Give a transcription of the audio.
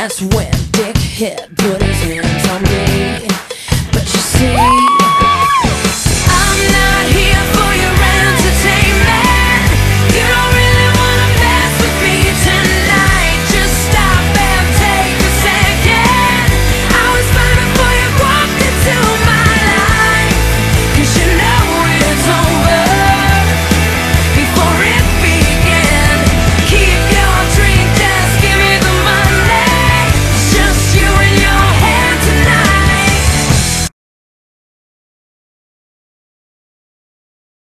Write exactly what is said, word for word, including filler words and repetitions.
That's when Dick hit, put his hands on me.